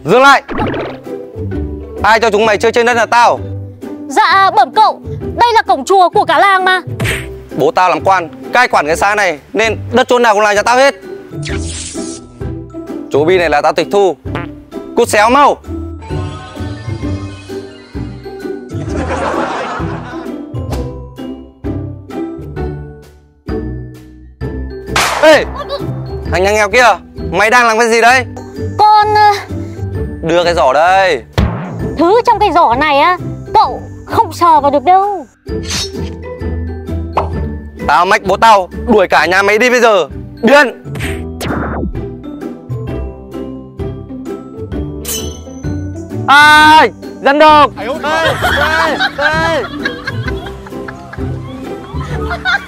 Dừng lại. Ai cho chúng mày chơi trên đất nhà tao? Dạ bẩm cậu, đây là cổng chùa của cả làng mà. Bố tao làm quan, cai quản cái xã này nên đất chốn nào cũng là nhà tao hết. Chỗ bi này là tao tịch thu. Cút xéo mau. Ê, thằng nhà nghèo kia, mày đang làm cái gì đấy? Con... Đưa cái giỏ đây. Thứ trong cái giỏ này á, cậu không sờ vào được đâu. Tao mách bố tao đuổi cả nhà mày đi bây giờ. Điên. Ai dân độc. Ê.